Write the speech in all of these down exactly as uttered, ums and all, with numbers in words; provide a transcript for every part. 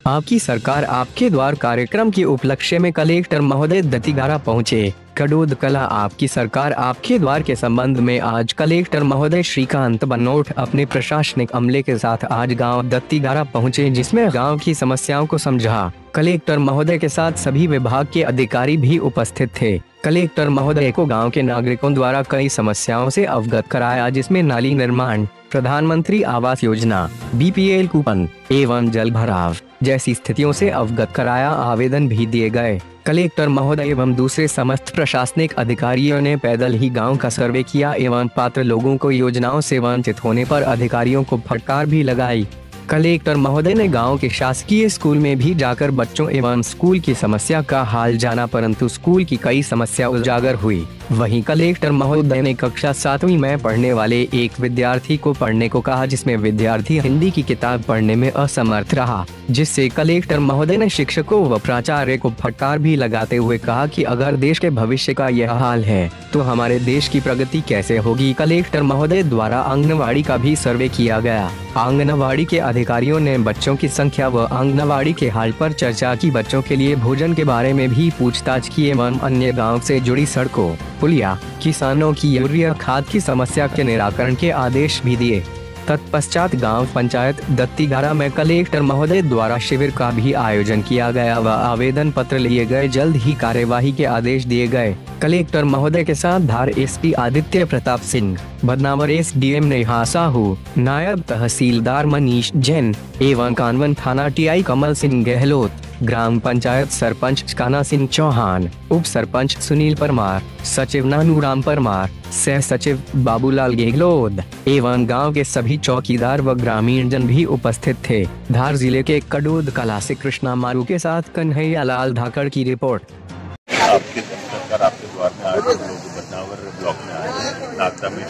आपकी सरकार आपके द्वार कार्यक्रम के उपलक्ष्य में कलेक्टर महोदय दत्तीगारा पहुंचे। कडोद कला आपकी सरकार आपके द्वार के संबंध में आज कलेक्टर महोदय श्रीकांत बनोट अपने प्रशासनिक अमले के साथ आज गांव दत्तीगारा पहुंचे, जिसमें गांव की समस्याओं को समझा। कलेक्टर महोदय के साथ सभी विभाग के अधिकारी भी उपस्थित थे। कलेक्टर महोदय को गांव के नागरिकों द्वारा कई समस्याओं से अवगत कराया, जिसमें नाली निर्माण, प्रधानमंत्री Awas Yojana, B P L coupon एवं जल भराव जैसी स्थितियों से अवगत कराया। आवेदन भी दिए गए। कलेक्टर महोदय एवं दूसरे समस्त प्रशासनिक अधिकारियों ने पैदल ही गांव का सर्वे किया एवं पात्र लोगों को योजनाओं से वंचित होने पर अधिकारियों को फटकार भी लगाई। कलेक्टर महोदय ने गांव के शासकीय स्कूल में भी जाकर बच्चों एवं स्कूल की समस्या का हाल जाना, परंतु स्कूल की कई समस्या उजागर हुई। वहीं कलेक्टर महोदय ने कक्षा सातवीं में पढ़ने वाले एक विद्यार्थी को पढ़ने को कहा, जिसमें विद्यार्थी हिंदी की किताब पढ़ने में असमर्थ रहा, जिससे कलेक्टर महोदय ने शिक्षकों व प्राचार्य को फटकार भी लगाते हुए कहा कि अगर देश के भविष्य का यह हाल है तो हमारे देश की प्रगति कैसे होगी। कलेक्टर महोदय द्वारा आंगनवाड़ी का भी सर्वे किया गया। आंगनवाड़ी के अधिकारियों ने बच्चों की संख्या व आंगनवाड़ी के हाल पर चर्चा की। बच्चों के लिए भोजन के बारे में भी पूछताछ की एवं अन्य गांव से जुड़ी सड़कों, पुलिया, किसानों की यूरिया खाद की समस्या के निराकरण के आदेश भी दिए। तत्पश्चात गांव पंचायत दत्तीगारा में कलेक्टर महोदय द्वारा शिविर का भी आयोजन किया गया व आवेदन पत्र लिए गए। जल्द ही कार्यवाही के आदेश दिए गए। कलेक्टर महोदय के साथ Dhar S P Aditya Pratap Singh, Badnawar S D M Neha Sahu, नायब तहसीलदार मनीष जैन एवं कानवन थाना टी आई कमल सिंह गहलोत, ग्राम पंचायत सरपंच काना सिंह चौहान, उप सरपंच सुनील परमार, सचिव नानूराम परमार, सह सचिव बाबूलाल गेहलोत एवं गांव के सभी चौकीदार व ग्रामीण जन भी उपस्थित थे। धार जिले के कडोद कला से कृष्णा मारू के साथ कन्हैया लाल धाकड़ की रिपोर्ट। आपके सरकार आपके द्वार में आज हम लोग बदनावर ब्लॉक में आए हैं। नागदा में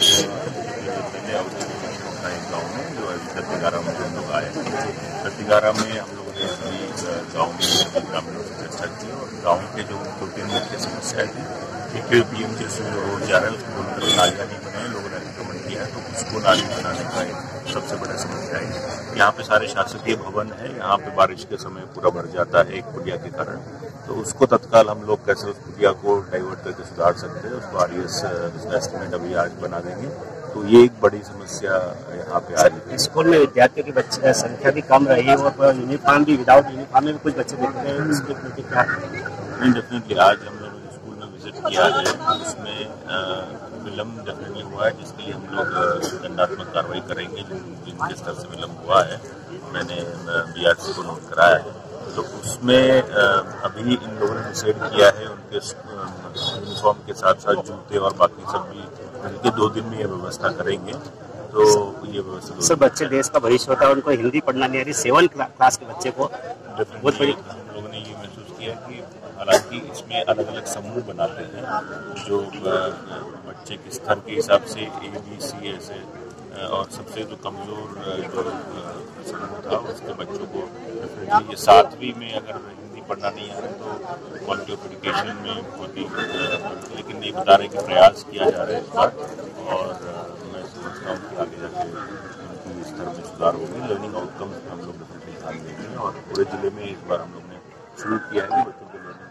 गाँव में जो दत्तीगारा में हम लोग आए हैं। दत्तीगारा में हम लोगों ने सभी गाँव में ग्रामीणों से चर्चा की और गाँव के जो दो तीन मुख्य समस्याएं थी, एक पी एम जे से रोड जा रहा है उसको बोलकर नालियाँ नहीं बनाए, लोगों ने रिकमेंड किया है तो उसको नाली बनाने का एक सबसे बड़ा समस्या है। यहाँ पे सारे शासकीय भवन है, यहाँ पे बारिश के समय पूरा भर जाता है एक पुलिया के कारण, तो उसको तत्काल हम लोग कैसे उस पुलिया को डाइवर्ट करके सुधार सकते हैं, उसको आर ई एस उसका एस्टिमेट अभी आज बना देंगे। तो ये एक बड़ी समस्या यहाँ पे आ रही है। स्कूल में विद्यार्थियों की बच्चे संख्या भी कम रही है और यूनिफॉर्म भी विदाउट यूनिफॉर्म में भी कुछ बच्चे दिख रहे हैं। इसके प्रति क्या नहीं, डेफिनेटली आज हम लोगों ने स्कूल में विजिट किया है, उसमें विलम्ब डेफिनेटली हुआ है, जिसके लिए हम लोग दंडात्मक कार्रवाई करेंगे जिनके स्तर से विलम्ब हुआ है। मैंने बी आर सी को नोट कराया है, तो उसमें अभी इन लोगों ने डिसाइड किया है उनके यूनिफॉर्म के साथ साथ जूते और बाकी सब भी उनके दो दिन में ये व्यवस्था करेंगे। तो ये व्यवस्था सब बच्चे देश का भविष्य होता है, उनको हिंदी पढ़ना नहीं आ रही। सेवन क्लास के बच्चे को बहुत बड़ी हम लोगों ने ये महसूस किया कि हालांकि इसमें अलग अलग समूह बनाते हैं जो बच्चे के स्तर के हिसाब से ए बी सी ऐसे, और सबसे जो कमजोर जो समूह था उसके बच्चों को डेफिनेटली ये सातवीं में अगर हिंदी पढ़ना नहीं आ रहा है तो क्वालिटी ऑफ एजुकेशन में बहुत ही, लेकिन ये बता रहे कि प्रयास किया जा रहा है इस बार, और मैं समझता हूँ कि आगे जाके उनकी स्तर में सुधार होगी। लर्निंग आउटकम्स हम लोग डेफिनेटली ध्यान देंगे और पूरे जिले में इस बार हम लोग ने शुरू किया है कि बच्चों के